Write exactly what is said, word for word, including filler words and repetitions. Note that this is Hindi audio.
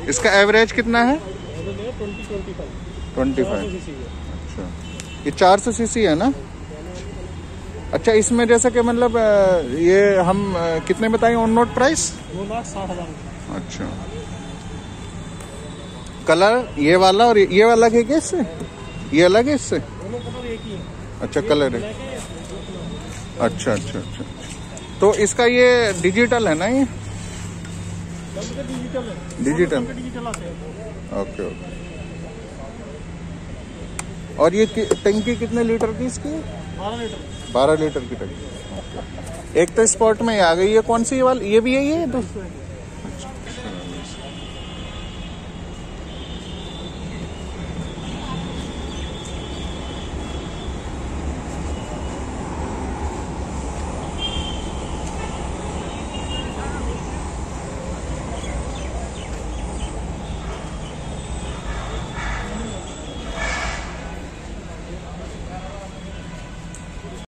इसका एवरेज कितना है? Twenty five. अच्छा, ये चार सौ सीसी है ना? अच्छा, इसमें जैसे कि मतलब ये हम कितने बताएं ऑन रोड प्राइस? दो लाख साठ हजार। अच्छा, कलर ये वाला और ये वाला है क्या इससे? ये अलग है इससे? दोनों कलर एक ही है। अच्छा, कलर है। अच्छा अच्छा अच्छा, तो इसका ये डिजिटल है ना? ये डिजिटल है। Digital digital okay okay. और ये टंकी कितने लीटर की इसकी? बारह लीटर। बारह लीटर की टंकी। एक तो स्पॉट में ही आ गई। ये कौन सी वाली? ये भी है ये तो? अच्छा,